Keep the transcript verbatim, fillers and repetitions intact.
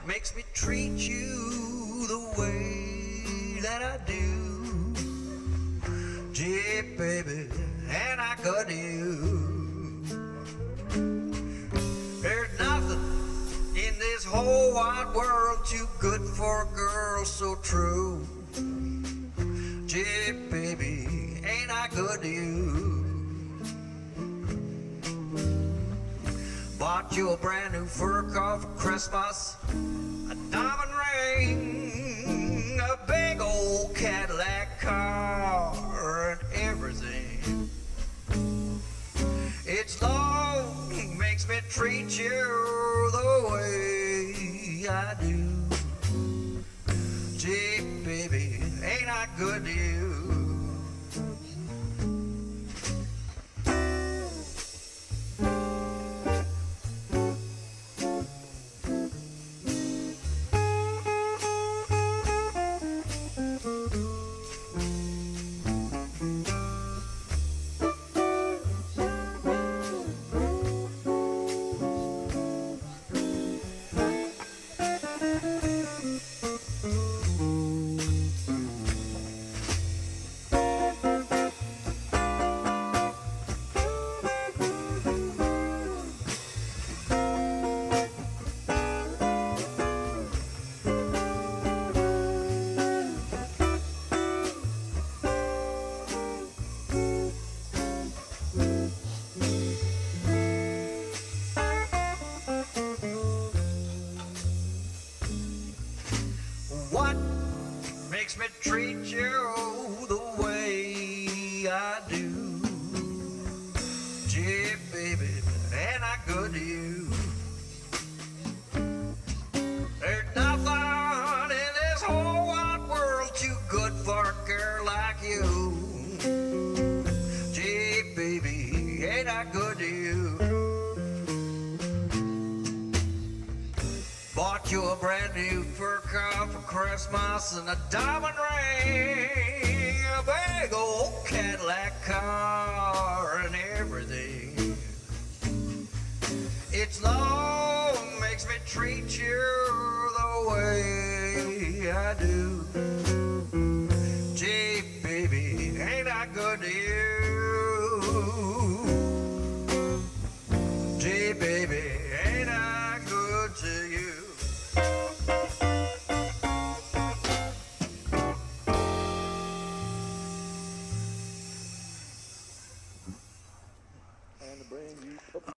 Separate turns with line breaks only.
makes me treat you the way that I do. Gee, baby, and I got you. There's nothing in this whole wide world too good for a girl so true. Gee, baby, ain't I good to you? Bought you a brand new fur coat for Christmas, a diamond ring, a big old Cadillac car, and everything. It's love makes me treat you the way I do. Gee, baby, ain't I good to you? What makes me treat you the way I do? Gee, baby, ain't I good to you? There's nothing in this whole wide world too good for a girl like you. Gee, baby, ain't I good to you? Bought you a brand new fur coat for Christmas and a diamond ring, a big old Cadillac car and everything. It's love makes me treat you the way I do. Gee,